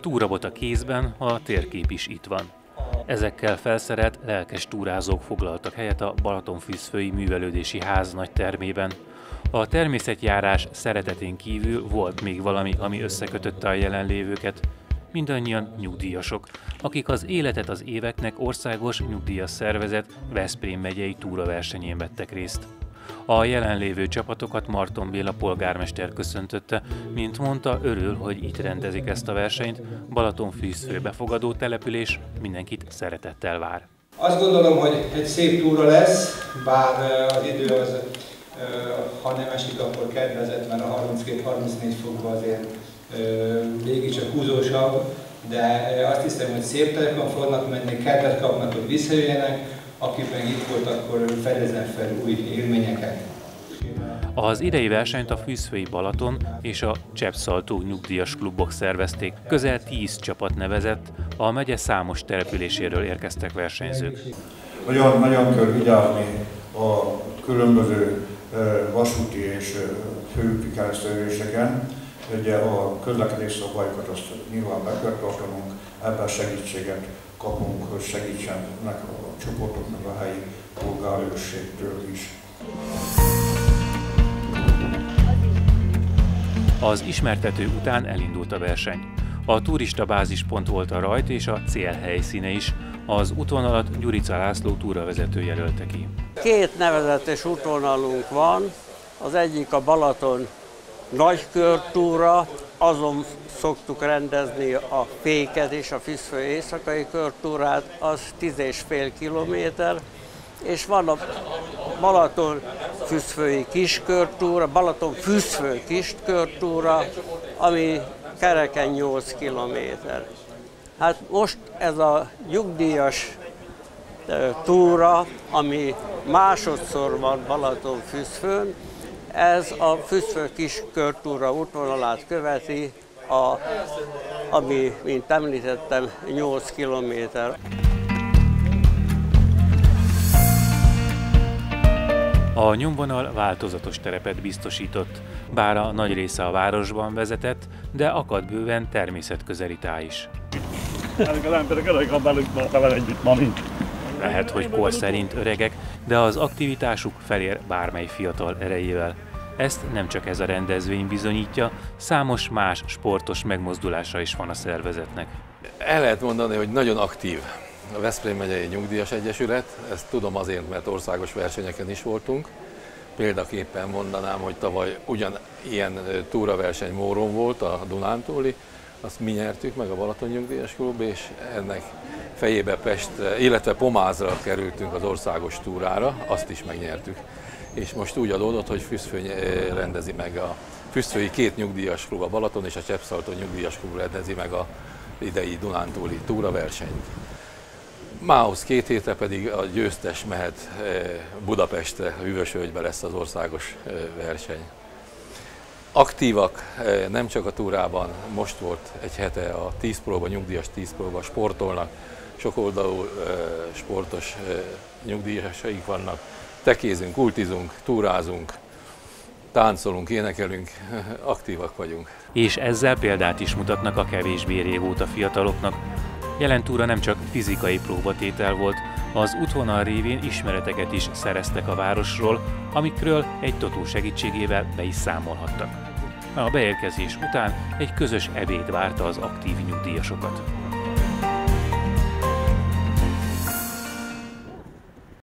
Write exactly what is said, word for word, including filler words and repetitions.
túrabot a kézben, a térkép is itt van. Ezekkel felszerelt, lelkes túrázók foglaltak helyet a Balatonfürdői Művelődési Ház nagy termében. A természetjárás szeretetén kívül volt még valami, ami összekötötte a jelenlévőket. Mindannyian nyugdíjasok, akik az Életet az éveknek országos nyugdíjas szervezet Veszprém megyei túraversenyén vettek részt. A jelenlévő csapatokat Marton Béla polgármester köszöntötte, mint mondta, örül, hogy itt rendezik ezt a versenyt. Balatonfürdő befogadó település mindenkit szeretettel vár. Azt gondolom, hogy egy szép túra lesz, bár az idő az, ha nem esik, akkor kedvezett, mert a harminckét-harmincnégy fokban azért mégiscsak húzósabb, de azt hiszem, hogy szép terepen fognak menni, kedvet kapnak, hogy visszajöjjenek, akik meg itt volt, akkor fedezzen fel új élményeket. Az idei versenyt a Füszfői Balaton és a Cseppszaltó nyugdíjas klubok szervezték. Közel tíz csapat nevezett, a megye számos településéről érkeztek versenyzők. Nagyon, nagyon kell vigyázni a különböző vasúti és főúti kereszteződéseken. Ugye a közlekedés szabályokat azt nyilván be kell tartanunk, ebben segítséget kapunk, hogy segítsenek a csoportoknak a helyi polgárőrségtől is. Az ismertető után elindult a verseny. A turista bázispont volt a rajt és a célhelyszíne is. Az útvonalat Gyurica László túravezető jelölte ki. Két nevezetes útvonalunk van, az egyik a Balaton nagykörtúra, azon szoktuk rendezni a féket és a Füszfő éjszakai körtúrát, az tíz és fél kilométer, és van a Balaton-Füszfői kiskörtúra, Balaton-Füszfő kiskörtúra, ami kereken nyolc kilométer. Hát most ez a nyugdíjas túra, ami másodszor van Balaton-Füszfőn, ez a Füszfő kiskörtúra útvonalát követi, a, ami, mint említettem, nyolc kilométer. A nyomvonal változatos terepet biztosított, bár a nagy része a városban vezetett, de akad bőven természetközeli táj is. Lehet, hogy kor szerint öregek, de az aktivitásuk felér bármely fiatal erejével. Ezt nem csak ez a rendezvény bizonyítja, számos más sportos megmozdulása is van a szervezetnek. El lehet mondani, hogy nagyon aktív a Veszprém megyei Nyugdíjas Egyesület, ezt tudom azért, mert országos versenyeken is voltunk. Példaképpen mondanám, hogy tavaly ugyanilyen túraverseny Móron volt, a Dunántúli, azt mi nyertük meg, a Balaton Nyugdíjas Klub, és ennek fejébe Pest, illetve Pomázra kerültünk az országos túrára, azt is megnyertük. És most úgy adódott, hogy Füszfő rendezi meg a Füszfői két nyugdíjas klub, a Balaton és a Cseppszaltó nyugdíjas klub rendezi meg a idei Dunántúli túraversenyt. Mához két hétre pedig a győztes mehet Budapestre, Hűvösvölgybe lesz az országos verseny. Aktívak nem csak a túrában, most volt egy hete a tíz próba, nyugdíjas tíz próba, sportolnak, sokoldalú sportos nyugdíjasaik vannak, tekézünk, kultizunk, túrázunk, táncolunk, énekelünk, aktívak vagyunk. És ezzel példát is mutatnak a kevésbé régóta fiataloknak. Jelen túra nem csak fizikai próbatétel volt, az útvonal révén ismereteket is szereztek a városról, amikről egy totó segítségével be is számolhattak. A beérkezés után egy közös ebéd várta az aktív nyugdíjasokat.